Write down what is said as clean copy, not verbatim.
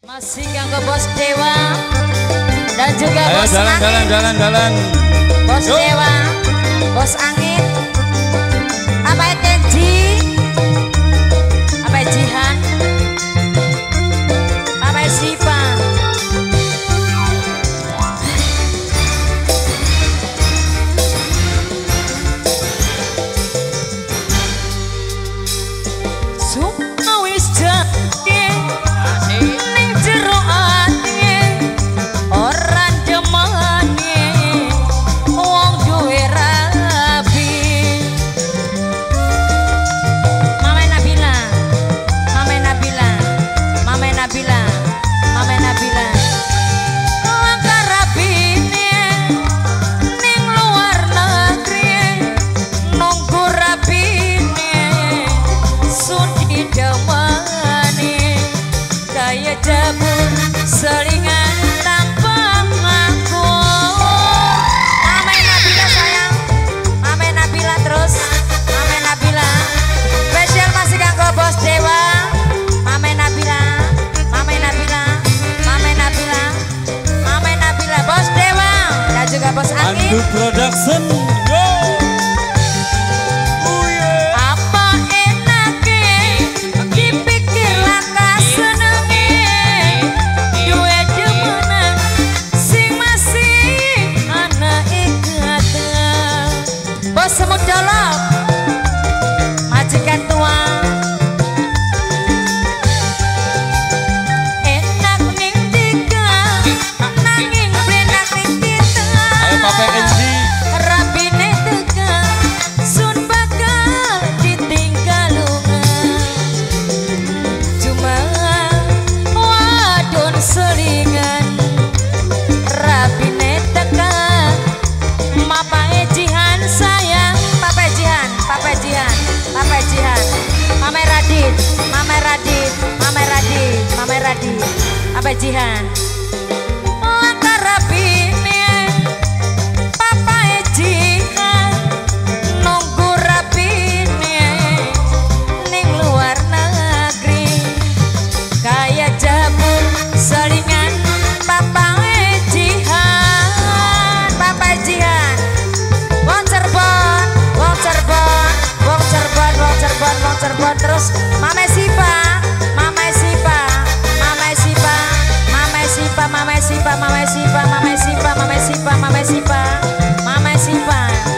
Masih ganggu Bos Dewa dan juga ayo, Bos jalan, Angin. jalan. Bos Yuk. Dewa, Bos Angin, apa Tenji, apa Jihan, apa Siva. Sumawis jadi ning jero ati ora demane wong duwe rabi. Mama Nabila, Mama Nabila, Mama Nabila, Mama Nabila. Langkah rabine ning luar negeri nunggu rabine sudi damane kaya jabur selingan tanpa ngaku. Mama Nabila sayang, Mama Nabila terus, Mama Nabila. Spesial masih kanggo Bos Dewa, Mama Nabila, Mama Nabila, Mama Nabila, Mama Nabila, Bos Dewa dan juga Bos Angin. Andu Production. Yo. Apa enake dipikir langkah senenge duwe demenan sing masih ana ikatan. Bos Semut Dolok majikan tua enak ning tiga nanging benak ning kita. Ayo Papa Enji. Rabine tekan sun bakal ditinggal lunga. Cuma wadon selingan rabine tekan Papa Jihan sayang. Papa Jihan, Papa Jihan, Papa Jihan. Mama Radit, Mama Radit, Mama Radit, Mama Radit. Papa Jihan. Langkah rabine Papa Jihan nunggu rabine ning luar negeri kaya jabur selingan. Papa Jihan, Papa Jihan. Wong Cirebon, Wong Cirebon, Wong Cirebon, Wong Cirebon, Wong Cirebon. Terus Mama Sipa, Mama Sipa, Mama Sipa, Mama Sipa, Mama Sipa, Mama Sipa, Mama Sipa, Mama Sipa, Mama Sipa, Mama Sipa.